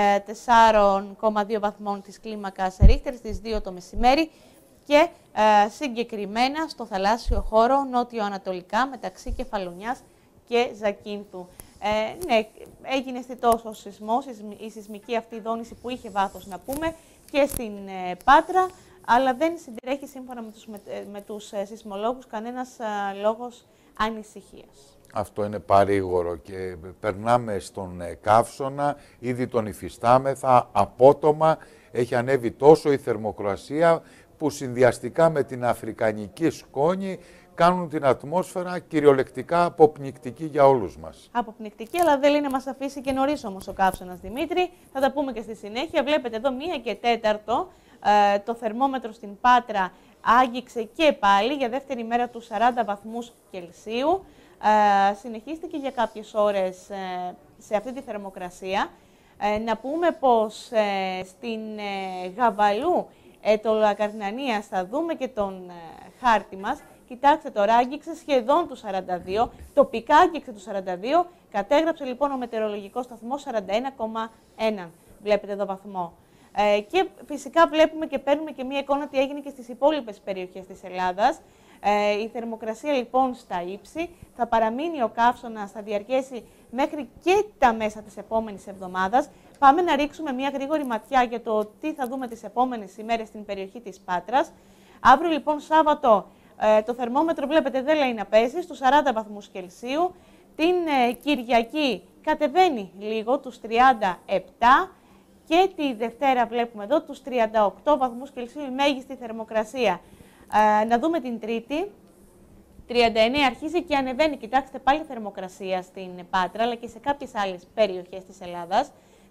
τέσσερα κόμμα δύο βαθμών της κλίμακας Ρίχτερ στις δύο το μεσημέρι και ε, συγκεκριμένα στο θαλάσσιο χώρο νότιο-ανατολικά μεταξύ Κεφαλονιάς και Ζακύνθου. Ε, ναι, έγινε αισθητός ο σεισμός, η σεισμική αυτή δόνηση που είχε βάθος να πούμε και στην ε, Πάτρα, αλλά δεν συντρέχει σύμφωνα με τους, με, με τους ε, σεισμολόγους κανένας ε, λόγος ανησυχίας. Αυτό είναι παρήγορο και περνάμε στον ε, Καύσωνα, ήδη τον υφιστάμεθα, απότομα έχει ανέβει τόσο η θερμοκρασία που συνδυαστικά με την αφρικανική σκόνη κάνουν την ατμόσφαιρα κυριολεκτικά αποπνικτική για όλους μας. Αποπνικτική, αλλά δεν λέει να μας αφήσει και νωρίς όμως ο καύσωνας, Δημήτρη. Θα τα πούμε και στη συνέχεια. Βλέπετε εδώ μία και τέταρτο, ε, το θερμόμετρο στην Πάτρα άγγιξε και πάλι για δεύτερη μέρα τους σαράντα βαθμούς Κελσίου. Ε, συνεχίστηκε για κάποιες ώρες ε, σε αυτή τη θερμοκρασία. Ε, να πούμε πως ε, στην ε, Γαβαλού, ε, το Λακαρνανίας, θα δούμε και τον ε, χάρτη μας. Κοιτάξτε τώρα, άγγιξε σχεδόν του σαράντα δύο, τοπικά άγγιξε του σαράντα δύο, κατέγραψε λοιπόν ο μετεωρολογικός σταθμός σαράντα ένα κόμμα ένα, βλέπετε εδώ βαθμό. Ε, και φυσικά βλέπουμε και παίρνουμε και μία εικόνα τι έγινε και στις υπόλοιπες περιοχές της Ελλάδας. Ε, η θερμοκρασία λοιπόν στα ύψη, θα παραμείνει ο καύσωνας, θα διαρκέσει μέχρι και τα μέσα της επόμενης εβδομάδας. Πάμε να ρίξουμε μία γρήγορη ματιά για το τι θα δούμε τις επόμενες ημέρες στην περιοχή της Πάτρας. Αύριο λοιπόν Σάββατο, Ε, το θερμόμετρο βλέπετε δεν λέει να πέσει στους σαράντα βαθμούς Κελσίου. Την ε, Κυριακή κατεβαίνει λίγο τους τριάντα επτά και τη Δευτέρα βλέπουμε εδώ τους τριάντα οκτώ βαθμούς Κελσίου η μέγιστη θερμοκρασία. Ε, να δούμε την Τρίτη, τριάντα εννέα αρχίζει και ανεβαίνει. Κοιτάξτε πάλι θερμοκρασία στην Πάτρα αλλά και σε κάποιες άλλες περιοχές της Ελλάδας.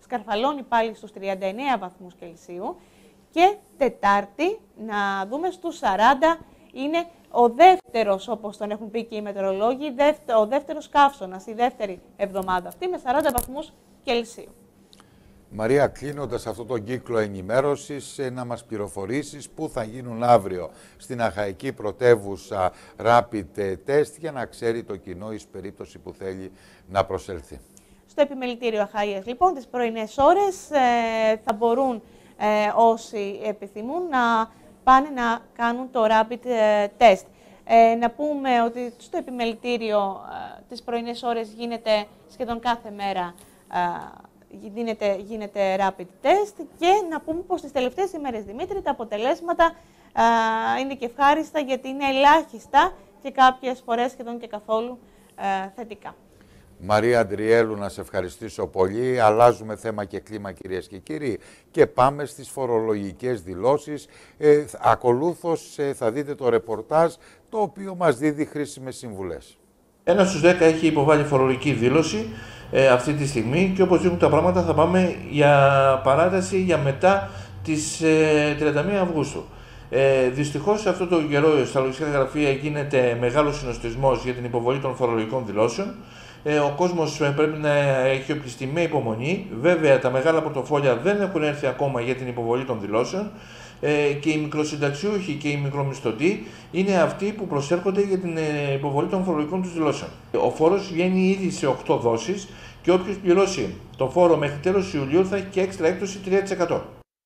σκαρφαλώνει πάλι στους τριάντα εννέα βαθμούς Κελσίου και Τετάρτη να δούμε στους σαράντα, είναι ο δεύτερος, όπως τον έχουν πει και οι μετεωρολόγοι, ο δεύτερος καύσωνας, η δεύτερη εβδομάδα αυτή με σαράντα βαθμούς Κελσίου. Μαρία, κλείνοντας αυτό τον κύκλο ενημέρωσης, να μας πληροφορήσεις πού θα γίνουν αύριο στην Αχαϊκή Πρωτεύουσα rapid test για να ξέρει το κοινό εις περίπτωση που θέλει να προσέλθει. Στο επιμελητήριο Αχαΐας, λοιπόν, τις πρωινές ώρες ε, θα μπορούν ε, όσοι επιθυμούν να πάνε να κάνουν το rapid test. Ε, να πούμε ότι στο επιμελητήριο ε, τις πρωινές ώρες γίνεται σχεδόν κάθε μέρα ε, Γίνεται, γίνεται rapid test και να πούμε πως τις τελευταίες ημέρες, Δημήτρη, τα αποτελέσματα α, είναι και ευχάριστα γιατί είναι ελάχιστα και κάποιες φορές σχεδόν και καθόλου α, θετικά. Μαρία Αντριέλου, να σε ευχαριστήσω πολύ. Αλλάζουμε θέμα και κλίμα, κυρίες και κύριοι, και πάμε στις φορολογικές δηλώσεις. Ε, ακολούθως ε, θα δείτε το ρεπορτάζ, το οποίο μας δίδει χρήσιμες συμβουλές. Ένα στους δέκα έχει υποβάλει φορολογική δήλωση ε, αυτή τη στιγμή και όπως δείχνουν τα πράγματα θα πάμε για παράταση για μετά τις ε, τριάντα μία Αυγούστου. Ε, δυστυχώς σε αυτό το καιρό στα λογιστικά γραφεία γίνεται μεγάλος συνοστισμός για την υποβολή των φορολογικών δηλώσεων. Ε, ο κόσμος ε, πρέπει να έχει οπλιστεί με υπομονή. Βέβαια τα μεγάλα πορτοφόλια δεν έχουν έρθει ακόμα για την υποβολή των δηλώσεων. Ε, και οι μικροσυνταξιούχοι και οι μικρομισθωτοί είναι αυτοί που προσέρχονται για την ε, υποβολή των φορολογικών τους δηλώσεων. Ο φόρος βγαίνει ήδη σε οκτώ δόσεις και όποιος πληρώσει το φόρο μέχρι τέλος Ιουλίου θα έχει και έξτρα έκπτωση τρία τοις εκατό.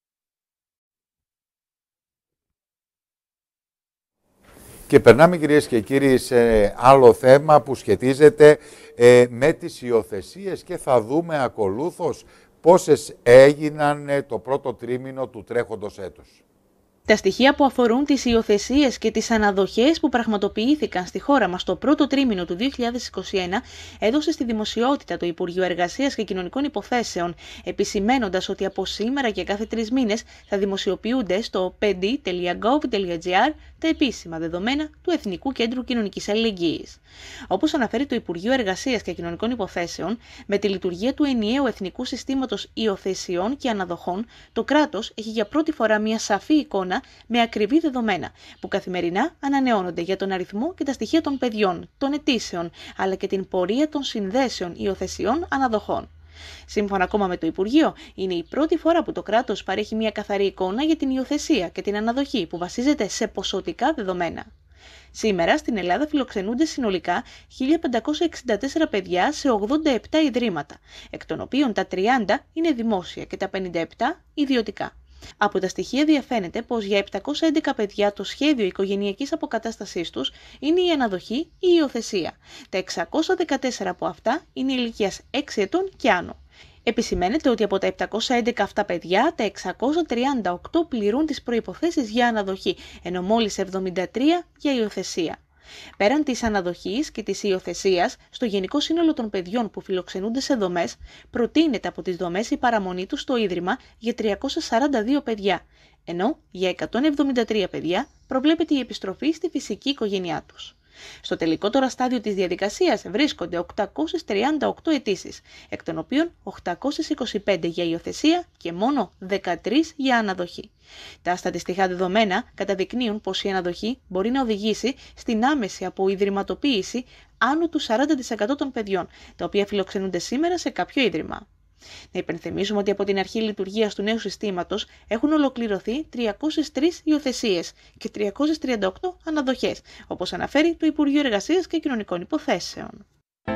Και περνάμε, κυρίες και κύριοι, σε άλλο θέμα που σχετίζεται ε, με τις υιοθεσίες και θα δούμε ακολούθως πόσες έγιναν το πρώτο τρίμηνο του τρέχοντος έτους. Τα στοιχεία που αφορούν τις υιοθεσίες και τις αναδοχές που πραγματοποιήθηκαν στη χώρα μας το πρώτο τρίμηνο του δύο χιλιάδες είκοσι ένα έδωσε στη δημοσιότητα το Υπουργείο Εργασίας και Κοινωνικών Υποθέσεων, επισημαίνοντας ότι από σήμερα και κάθε τρεις μήνες θα δημοσιοποιούνται στο πι ντι τελεία γκοβ τελεία τζι άρ τα επίσημα δεδομένα του Εθνικού Κέντρου Κοινωνικής Αλληλεγγύης. Όπως αναφέρει το Υπουργείο Εργασίας και Κοινωνικών Υποθέσεων, με τη λειτουργία του ενιαίου Εθνικού Συστήματος Υιοθεσιών και Αναδοχών, το κράτος έχει για πρώτη φορά μια σαφή εικόνα με ακριβή δεδομένα, που καθημερινά ανανεώνονται για τον αριθμό και τα στοιχεία των παιδιών, των αιτήσεων, αλλά και την πορεία των συνδέσεων υιοθεσιών αναδοχών. Σύμφωνα ακόμα με το Υπουργείο, είναι η πρώτη φορά που το κράτος παρέχει μια καθαρή εικόνα για την υιοθεσία και την αναδοχή που βασίζεται σε ποσοτικά δεδομένα. Σήμερα στην Ελλάδα φιλοξενούνται συνολικά χίλια πεντακόσια εξήντα τέσσερα παιδιά σε ογδόντα επτά ιδρύματα, εκ των οποίων τα τριάντα είναι δημόσια και τα πενήντα επτά ιδιωτικά. Από τα στοιχεία διαφαίνεται πως για επτακόσια έντεκα παιδιά το σχέδιο οικογενειακής αποκατάστασής τους είναι η αναδοχή ή η υιοθεσία. Τα εξακόσια δεκατέσσερα από αυτά είναι ηλικίας έξι ετών και άνω. Επισημαίνεται ότι από τα επτακόσια έντεκα αυτά παιδιά, τα εξακόσια τριάντα οκτώ πληρούν τις προϋποθέσεις για αναδοχή, ενώ μόλις εβδομήντα τρία για υιοθεσία. Πέραν της αναδοχής και της υιοθεσίας, στο γενικό σύνολο των παιδιών που φιλοξενούνται σε δομές, προτείνεται από τις δομές η παραμονή τους στο Ίδρυμα για τριακόσια σαράντα δύο παιδιά, ενώ για εκατόν εβδομήντα τρία παιδιά προβλέπεται η επιστροφή στη φυσική οικογένειά τους. Στο τελικό τώρα στάδιο της διαδικασίας βρίσκονται οκτακόσιες τριάντα οκτώ αιτήσεις, εκ των οποίων οκτακόσιες είκοσι πέντε για υιοθεσία και μόνο δεκατρείς για αναδοχή. Τα στατιστικά δεδομένα καταδεικνύουν πως η αναδοχή μπορεί να οδηγήσει στην άμεση αποϊδρυματοποίηση άνω του σαράντα τοις εκατό των παιδιών, τα οποία φιλοξενούνται σήμερα σε κάποιο ίδρυμα. Να υπενθυμίσουμε ότι από την αρχή λειτουργίας του νέου συστήματος έχουν ολοκληρωθεί τριακόσιες τρεις υιοθεσίες και τριακόσιες τριάντα οκτώ αναδοχές, όπως αναφέρει το Υπουργείο Εργασίας και Κοινωνικών Υποθέσεων.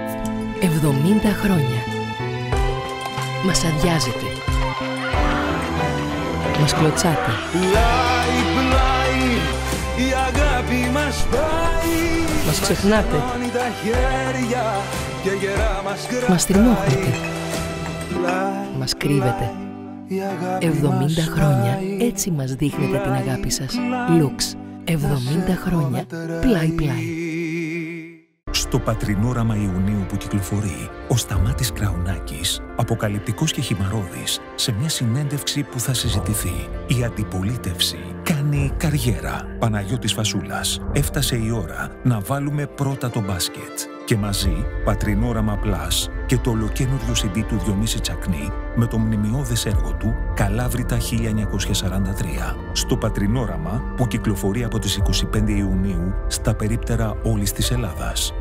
εβδομήντα χρόνια. Μας αδειάζετε. Μας κλωτσάτε. Πλάι, πλάι, η αγάπη μας πάει. Μας ξεχνάτε. Τα χέρια και γερά μας κρατάει. Μας τριμώχνετε. Μας κρύβετε. εβδομήντα χρόνια έτσι μας δείχνετε την αγάπη σας. Λουξ. εβδομήντα χρόνια πλάι-πλάι. Στο πατρινόραμα Ιουνίου που κυκλοφορεί, ο Σταμάτης Κραουνάκης, αποκαλυπτικός και χυμαρώδης, σε μια συνέντευξη που θα συζητηθεί. Η αντιπολίτευση κάνει καριέρα. Παναγιώτης Φασούλας. Έφτασε η ώρα να βάλουμε πρώτα το μπάσκετ. Και μαζί Πατρινόραμα Plus και το ολοκαίνουργιο σι ντι του Διονύση Τσακνή με το μνημειώδες έργο του Καλάβρητα χίλια εννιακόσια σαράντα τρία. Στο Πατρινόραμα που κυκλοφορεί από τις είκοσι πέντε Ιουνίου στα περίπτερα όλης της Ελλάδας.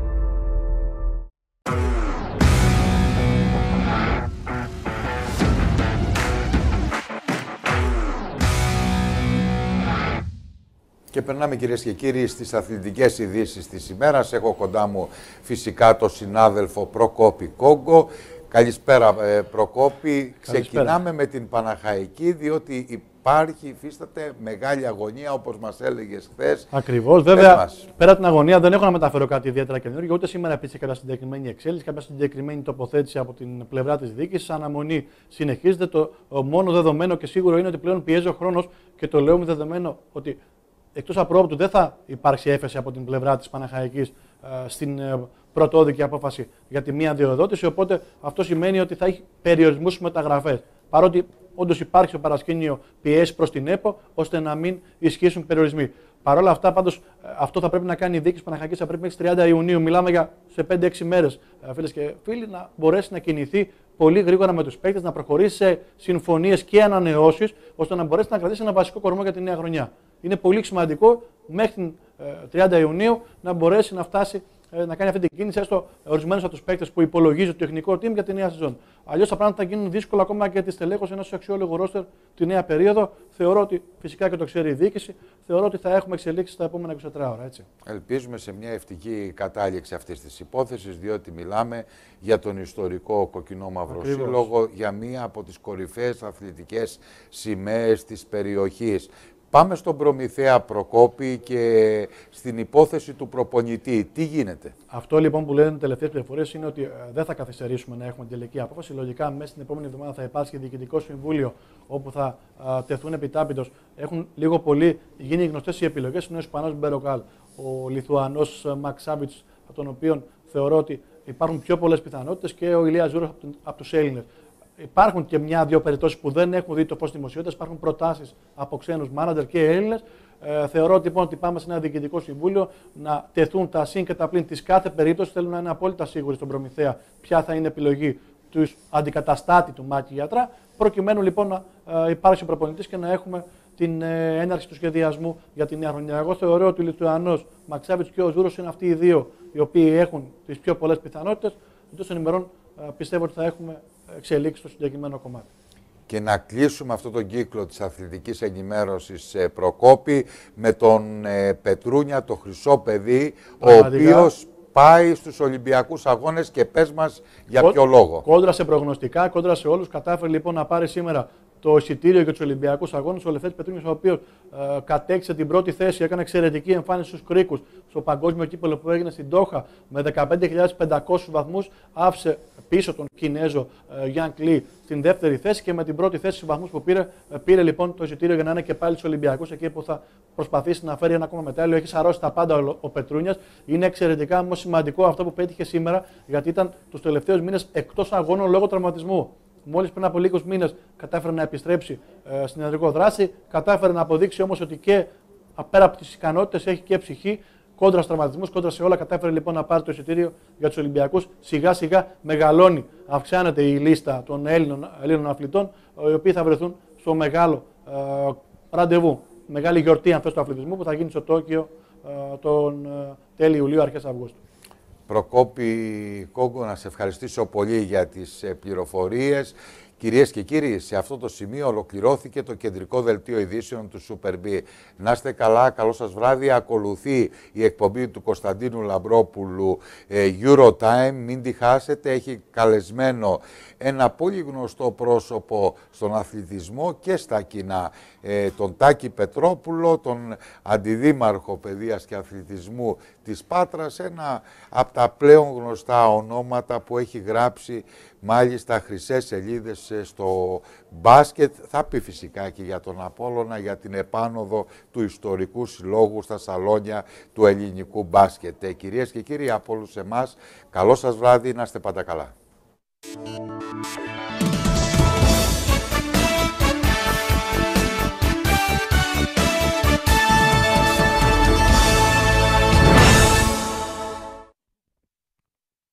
Και περνάμε, κυρίες και κύριοι, στις αθλητικές ειδήσεις της ημέρας. Έχω κοντά μου φυσικά τον συνάδελφο Προκόπη Κόγκο. Καλησπέρα, ε, Προκόπη. Καλησπέρα. Ξεκινάμε με την Παναχαϊκή, διότι υπάρχει, υφίσταται μεγάλη αγωνία, όπως μας έλεγες χθες. Ακριβώς. Βέβαια, πέρα την αγωνία δεν έχω να μεταφέρω κάτι ιδιαίτερα καινούργιο. Ούτε σήμερα υπήρξε κάποια συγκεκριμένη εξέλιξη, κάποια συγκεκριμένη τοποθέτηση από την πλευρά της διοίκησης. Αναμονή συνεχίζεται. Το μόνο δεδομένο και σίγουρο είναι ότι πλέον πιέζει ο χρόνος και το λέω με δεδομένο ότι εκτός απρόπτου δεν θα υπάρξει έφεση από την πλευρά της Παναχαϊκής ε, στην ε, πρωτόδικη απόφαση για τη μία διοδότηση. Οπότε αυτό σημαίνει ότι θα έχει περιορισμούς στις μεταγραφές. Παρότι όντως υπάρχει στο παρασκήνιο πιέσει προς την ΕΠΟ ώστε να μην ισχύσουν περιορισμοί. Παρ' όλα αυτά, πάντως, αυτό θα πρέπει να κάνει η διοίκηση Παναχαϊκής, θα πρέπει μέχρι τριάντα Ιουνίου, μιλάμε για σε πέντε έξι μέρες, φίλες και φίλοι, να μπορέσει να κινηθεί πολύ γρήγορα με τους παίκτες, να προχωρήσει σε συμφωνίες και ανανεώσεις, ώστε να μπορέσει να κρατήσει ένα βασικό κορμό για τη νέα χρονιά. Είναι πολύ σημαντικό μέχρι την τριάντα Ιουνίου να μπορέσει να φτάσει να κάνει αυτή την κίνηση, έστω ορισμένους από τους παίκτες που υπολογίζει το τεχνικό team για τη νέα σεζόν. Αλλιώς τα πράγματα θα γίνουν δύσκολα ακόμα και τη στελέχωση ενός αξιόλογου ρόστερ τη νέα περίοδο. Θεωρώ ότι φυσικά και το ξέρει η διοίκηση, θεωρώ ότι θα έχουμε εξελίξεις τα επόμενα είκοσι τέσσερις ώρα. Έτσι. Ελπίζουμε σε μια ευτυχή κατάληξη αυτής της υπόθεσης, διότι μιλάμε για τον ιστορικό Κοκκινό-Μαύρο Σύλλογο, για μία από τις κορυφαίες αθλητικές σημαίες της περιοχής. Πάμε στον Προμηθέα, Προκόπη, και στην υπόθεση του προπονητή. Τι γίνεται? Αυτό λοιπόν που λένε οι τελευταίες πληροφορίες είναι ότι ε, δεν θα καθυστερήσουμε να έχουμε την τελική απόφαση. Λογικά μέσα στην επόμενη εβδομάδα θα υπάρξει διοικητικό συμβούλιο όπου θα α, τεθούν επιτάπητος. Έχουν λίγο πολύ γίνει γνωστές οι επιλογές. Είναι ο Ισπανός Μπεροκάλ, ο Λιθουανός Μαξάβιτς, τον οποίον θεωρώ ότι υπάρχουν πιο πολλές πιθανότητες, και ο Ηλίας Ζούρος από, από τους Έλληνες. Υπάρχουν και μια-δύο περιπτώσεις που δεν έχουν δει το φως δημοσιότητας. Υπάρχουν προτάσεις από ξένους μάνατζερ και Έλληνες. Ε, θεωρώ λοιπόν ότι πάμε σε ένα διοικητικό συμβούλιο να τεθούν τα συν και τα πλην της κάθε περίπτωση. Θέλουν να είναι απόλυτα σίγουροι στον Προμηθέα ποια θα είναι η επιλογή του αντικαταστάτη του Μάκη Γιατρά, προκειμένου λοιπόν να ε, υπάρξει ο προπονητής και να έχουμε την ε, έναρξη του σχεδιασμού για την νέα χρονιά. Εγώ θεωρώ ότι ο Λιθουανός Μαξάβιτς και ο Ζούρος είναι αυτοί οι δύο οι οποίοι έχουν τις πιο πολλές πιθανότητες. Εντός των ημερών ε, πιστεύω ότι θα έχουμε εξελίξει στο συγκεκριμένο κομμάτι. Και να κλείσουμε αυτό τον κύκλο της αθλητικής ενημέρωσης, ε, Προκόπη, με τον ε, Πετρούνια, το χρυσό παιδί, πραγματικά, ο οποίος πάει στους Ολυμπιακούς Αγώνες, και πες μας για Κο... ποιο λόγο. Κόντρα σε προγνωστικά, κόντρα σε όλους, κατάφερε λοιπόν να πάρει σήμερα το εισιτήριο για τους Ολυμπιακούς Αγώνες. Ο Λευτέρης Πετρούνιος, ο οποίος ε, κατέξε την πρώτη θέση, έκανε εξαιρετική εμφάνιση στους κρίκους στο παγκόσμιο κύπελλο που έγινε στην Ντόχα με δεκαπέντε χιλιάδες πεντακόσιους βαθμούς, άφησε πίσω τον Κινέζο ε, Γιάν Κλι στην δεύτερη θέση, και με την πρώτη θέση στους βαθμούς που πήρε, ε, πήρε λοιπόν το εισιτήριο για να είναι και πάλι στους Ολυμπιακούς, εκεί που θα προσπαθήσει να φέρει ένα ακόμα μετάλλιο. Έχει σαρώσει τα πάντα ο, ο Πετρούνιας. Είναι εξαιρετικά όμως σημαντικό αυτό που πέτυχε σήμερα, γιατί ήταν τους τελευταίους μήνες εκτός αγώνων λόγω τραυματισμού. Μόλις πριν από λίγους μήνες κατάφερε να επιστρέψει ε, στην ιατρικό δράση, κατάφερε να αποδείξει όμως ότι και πέρα από τις ικανότητες έχει και ψυχή, κόντρα στους τραυματισμούς, κόντρα σε όλα. Κατάφερε λοιπόν να πάρει το εισιτήριο για τους Ολυμπιακούς. Σιγά σιγά μεγαλώνει, αυξάνεται η λίστα των Έλληνων, Ελλήνων αθλητών, οι οποίοι θα βρεθούν στο μεγάλο ε, ραντεβού, μεγάλη γιορτή αν θες του αθλητισμού που θα γίνει στο Τόκιο ε, τον ε, τέλη Ιουλίου, αρχές Αυγούστου. Προκόπη Κόγκο, να σε ευχαριστήσω πολύ για τις πληροφορίες. Κυρίες και κύριοι, σε αυτό το σημείο ολοκληρώθηκε το κεντρικό δελτίο ειδήσεων του Super B. Να είστε καλά, καλό σας βράδυ. Ακολουθεί η εκπομπή του Κωνσταντίνου Λαμπρόπουλου, Eurotime. Μην τη χάσετε, έχει καλεσμένο ένα πολύ γνωστό πρόσωπο στον αθλητισμό και στα κοινά, τον Τάκη Πετρόπουλο, τον Αντιδήμαρχο Παιδείας και Αθλητισμού της Πάτρας, ένα από τα πλέον γνωστά ονόματα που έχει γράψει μάλιστα χρυσές σελίδες στο μπάσκετ. Θα πει φυσικά και για τον Απόλλωνα, για την επάνωδο του ιστορικού συλλόγου στα σαλόνια του ελληνικού μπάσκετ. Κυρίες και κύριοι, από όλους εμάς, καλό σας βράδυ, να είστε πάντα καλά.